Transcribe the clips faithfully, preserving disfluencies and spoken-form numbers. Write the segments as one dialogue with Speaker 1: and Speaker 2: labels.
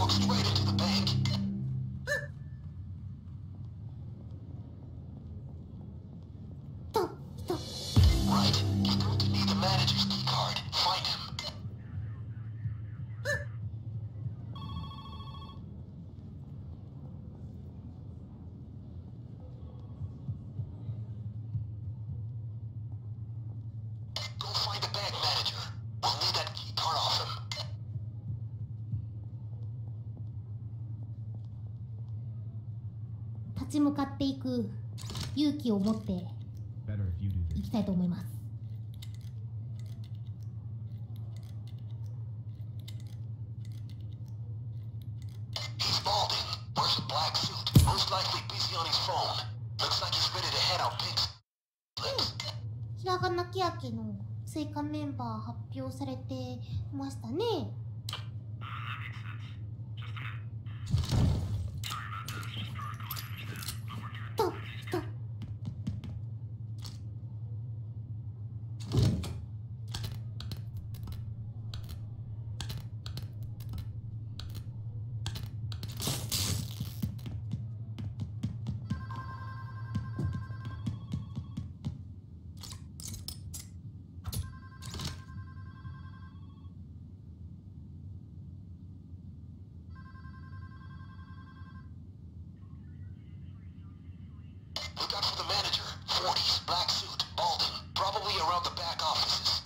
Speaker 1: walk straight into the bank. Right. You're going to need the manager's key card. Find him. Go find the bank manager. We'll need that key card off him.
Speaker 2: 立ち向かっていく勇気を持って
Speaker 3: Better if you do
Speaker 2: い
Speaker 3: this.
Speaker 2: きたいと思います。
Speaker 1: He's balding. Wears a black suit. Most likely busy on his phone. Looks like he's ready to hand out pink slips.
Speaker 2: ひらがなきやけの追加メンバー発表されてましたね。とと
Speaker 1: Look out for the manager. forties, black suit, balding. Probably around the back offices.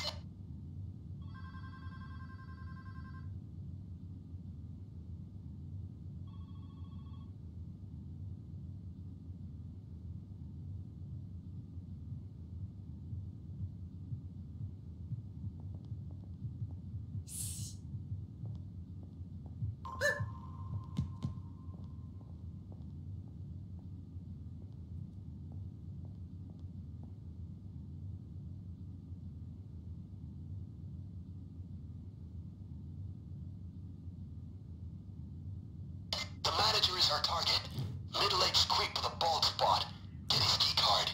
Speaker 1: The manager is our target. Middle-aged creep with a bald spot. Get his key card.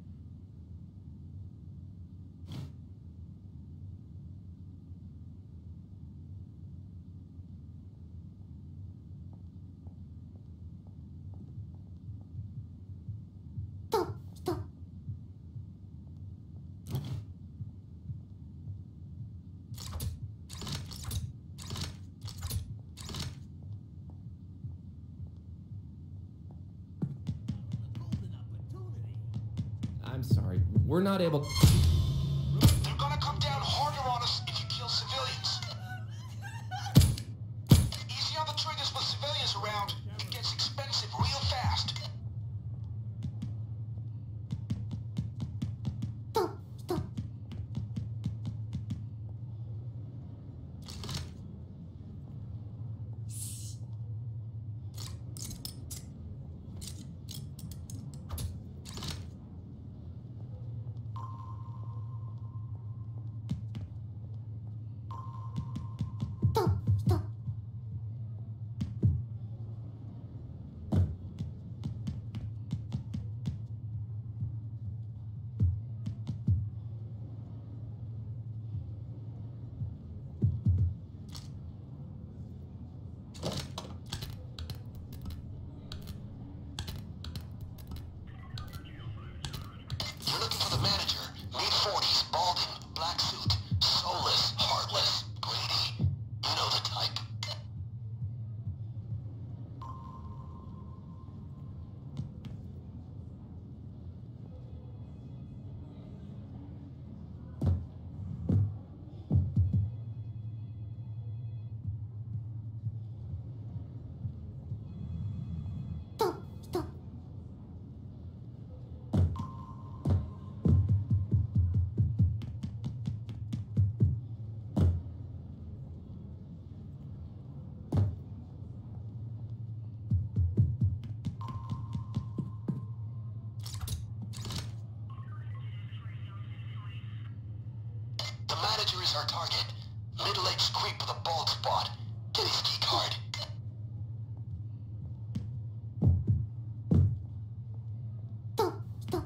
Speaker 3: I'm sorry. We're not able.
Speaker 1: They're gonna come down harder on us if you kill civilians. Easy on the triggers with civilians around. It gets expensive real fast.
Speaker 2: とと とと
Speaker 1: You're looking for the manager. Mid forties, balding, black suit, soulless, heartless, greedy. You know the type.
Speaker 2: to to
Speaker 1: The manager is our target. Middle-aged creep with a bald spot. Get his key card.
Speaker 2: to to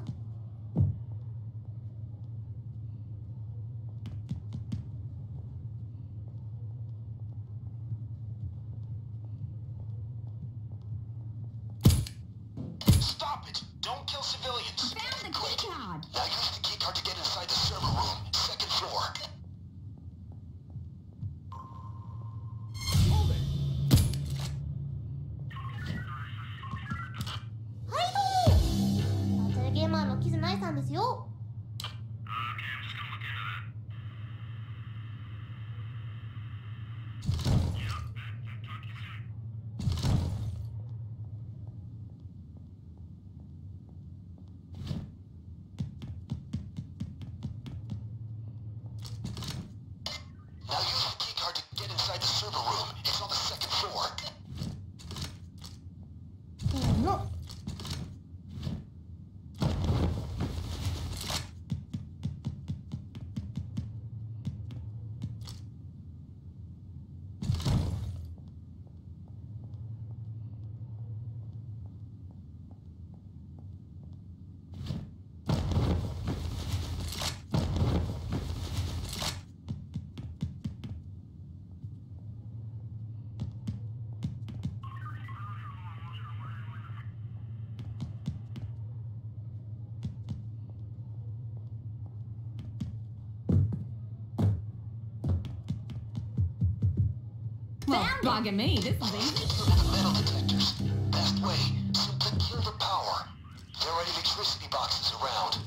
Speaker 1: Stop it! Don't kill civilians!
Speaker 4: Found the
Speaker 1: Great.
Speaker 4: key card.
Speaker 1: Now use the key card to get inside the server room, second floor.
Speaker 3: Hold it.
Speaker 2: はいどうもバーチャルゲーマーのキズナイさんですよ。
Speaker 1: Now use the key card to get inside the server room. It's on the second floor.
Speaker 2: せーの。
Speaker 4: Well, bugging me. This is easy.
Speaker 1: Look at the metal detectors. Best way, simply kill the power. There are electricity boxes around.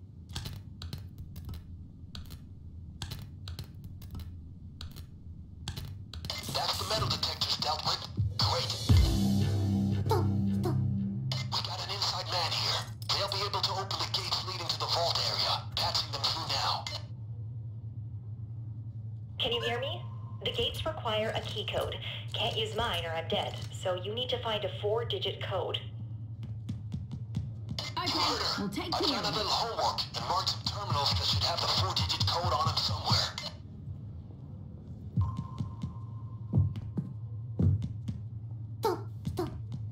Speaker 1: That's the metal detectors dealt with. Great.
Speaker 2: とと
Speaker 1: We got an inside man here. They'll be able to open the gates leading to the vault area. Patching them through now.
Speaker 5: Can you hear me? The gates require a key code. Can't use mine or I'm dead, so you need to find a four-digit code.
Speaker 4: Okay, we'll take
Speaker 1: I've
Speaker 4: care
Speaker 1: done a
Speaker 4: of it.
Speaker 1: little homework and marked some terminals that should have the four-digit code on them somewhere.
Speaker 2: とと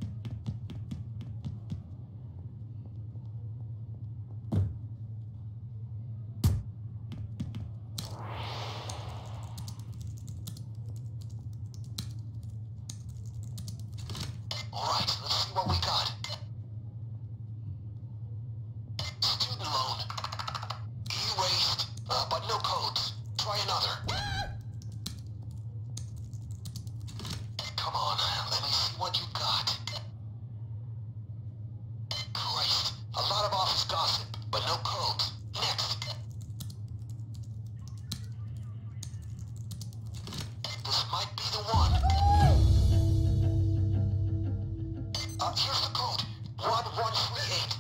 Speaker 1: Alright, let's see what we got. Student loan. Erased, uh, but no codes. Try another. Come on, let me see what you got. Christ, a lot of office gossip, but no codes. Next. This might be the one. Uh, here's the code. one one three eight.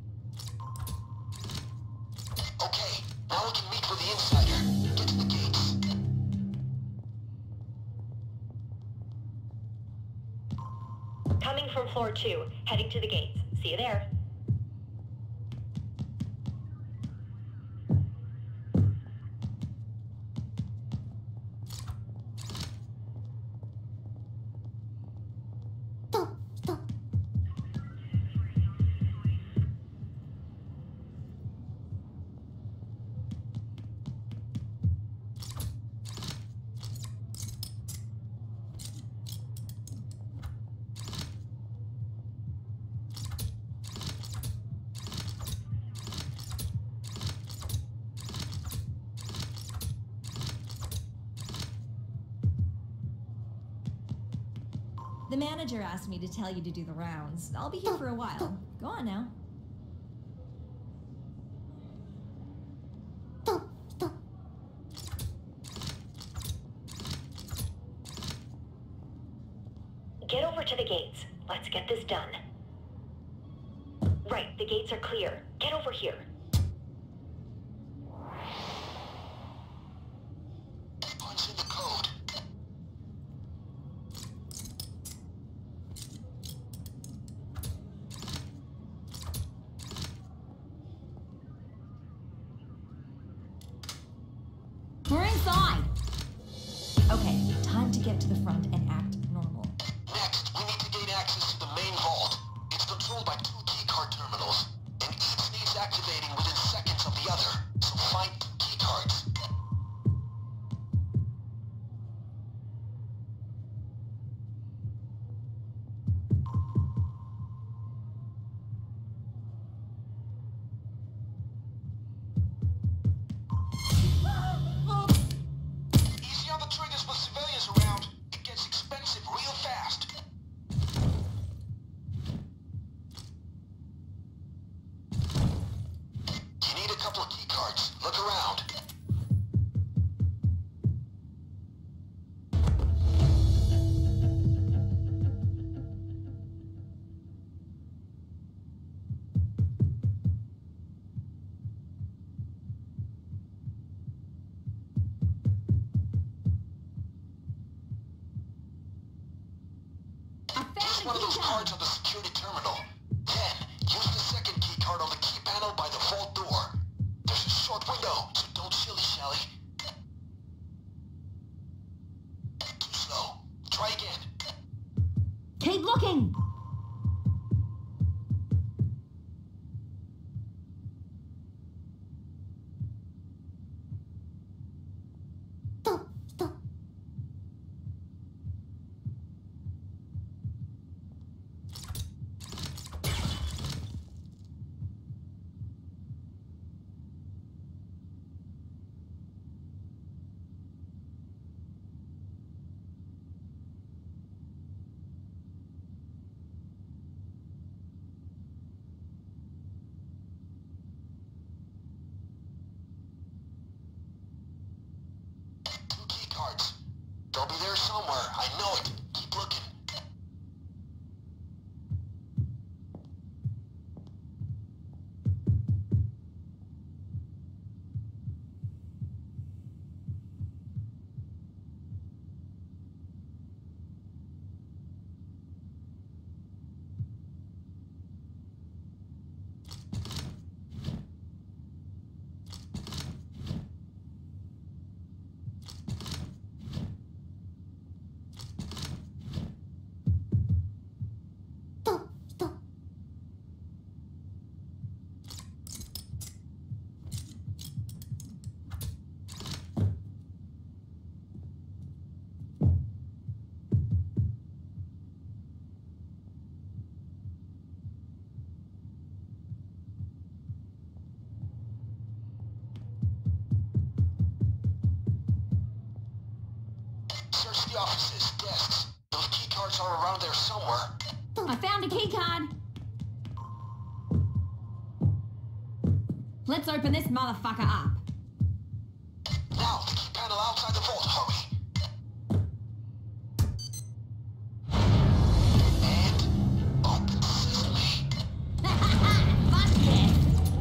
Speaker 1: Okay, now we can meet with the insider. Get to the gates.
Speaker 5: Coming from floor two, heading to the gates. See you there.
Speaker 2: to to
Speaker 4: The manager asked me to tell you to do the rounds. I'll be here for a while. Go on now.
Speaker 2: とと
Speaker 5: Get over to the gates. Let's get this done. Right, the gates are clear. Get over here.
Speaker 1: Punch in the code.
Speaker 4: We're inside. Okay, time to get to the front and act normal.
Speaker 1: Next, we need to gain access to the main vault. It's controlled by two keycard terminals, and each needs activating within seconds of the other. So find two keycards. cards on the security terminal. Then, use the second key card on the key panel by the vault door. There's a short window, so don't shilly-shally. Too slow. Try again.
Speaker 4: Keep looking!
Speaker 2: Stop, stop.
Speaker 1: Two key cards. They'll be there somewhere. I know it. Keep looking.
Speaker 2: Stop, stop.
Speaker 1: Search the offices, desks. Those key cards are around there somewhere.
Speaker 4: I found a key card. Let's open this motherfucker up.
Speaker 1: Now, the key panel outside the vault. Hurry. And open sesame.
Speaker 4: Fuck this.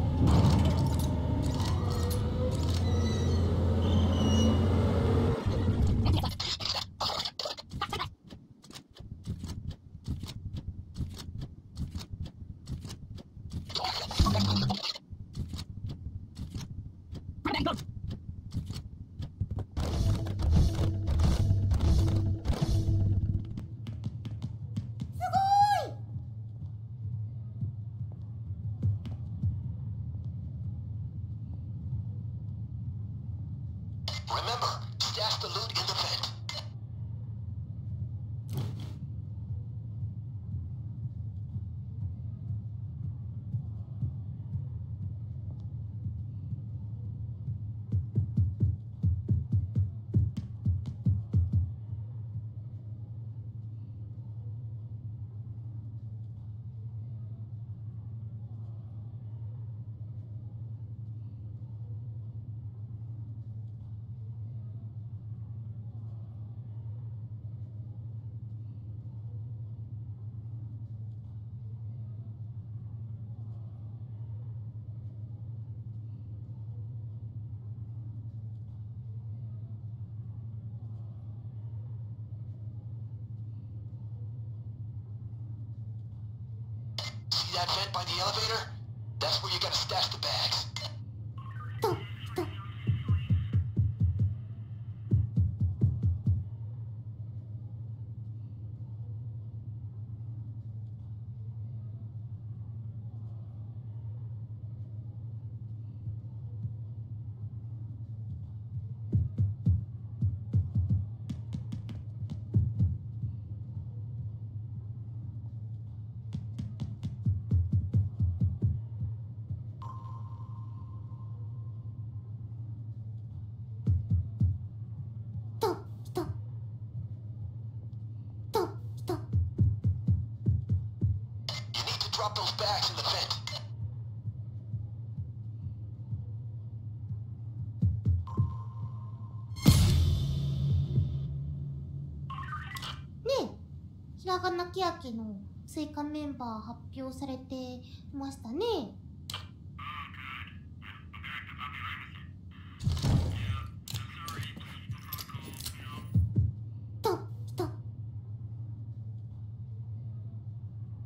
Speaker 1: Remember, stash the loot in the vent. See that vent by the elevator? That's where you gotta stash the bags.
Speaker 2: Stop, stop. Stop, stop. Stop, stop.
Speaker 1: You need to drop those bags in the vent.
Speaker 2: ねえ、ひらがなきやけの追加メンバー発表されていましたね。ストップ、ストップ。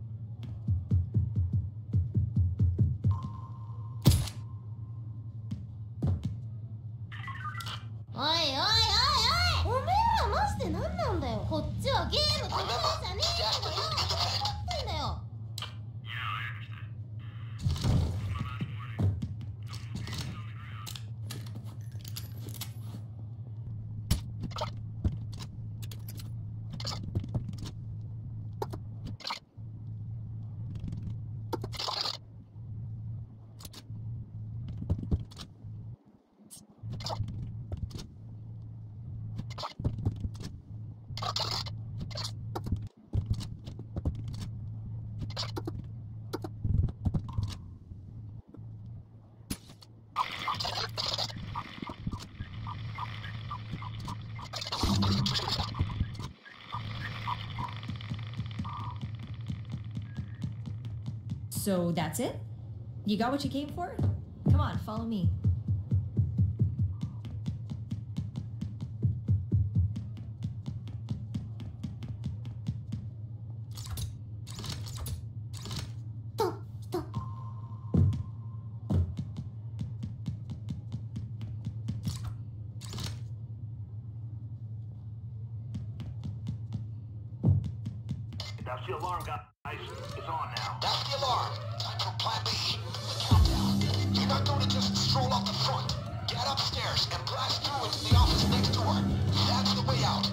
Speaker 4: So that's it? You got what you came for? Come on, follow me.
Speaker 1: That's the alarm, guys. It's on now. That's the alarm. Time for plan B. The countdown. You're not going to just stroll off the front. Get upstairs and blast through into the office next door. That's the way out.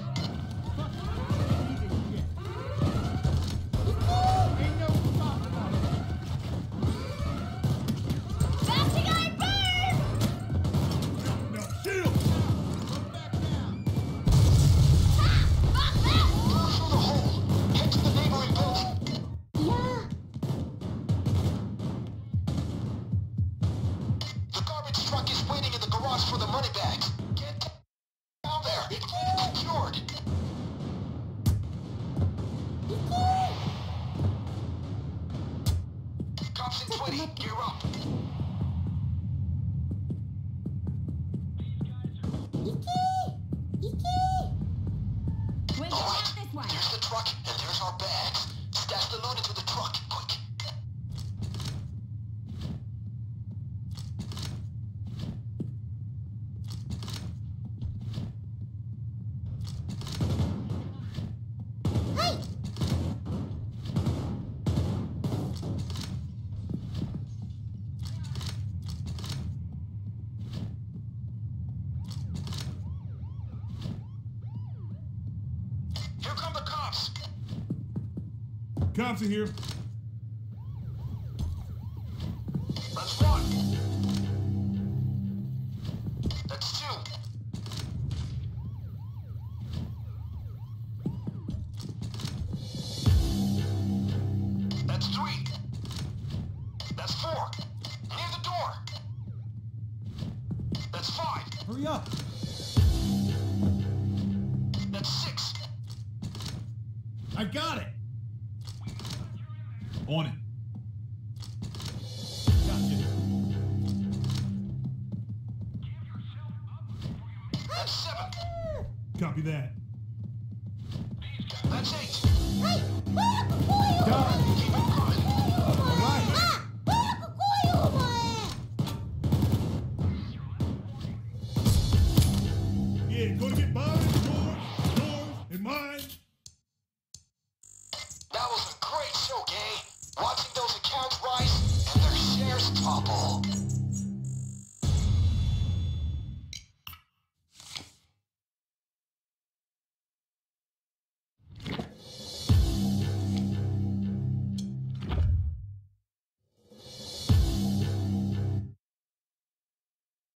Speaker 1: For the money bags. Get down there. It's secured. Cops in twenty. Gear up.
Speaker 4: Wait,
Speaker 1: All right.
Speaker 4: this way.
Speaker 1: There's the truck and there's our bags. Stash the loot into the truck. Quick. Here come the cops.
Speaker 6: Cops are here.
Speaker 1: That's one. That's two. That's three. That's four. Near the door. That's five.
Speaker 6: Hurry up.
Speaker 1: That's six.
Speaker 6: I got it. On it. Gotcha.
Speaker 1: That's seven.
Speaker 6: Copy that.
Speaker 1: That's eight.
Speaker 6: Got it.
Speaker 1: Keep it coming.
Speaker 6: All right. Yeah, gonna get mine, yours, yours, and mine.
Speaker 1: That was a great show, gang. Watching those accounts run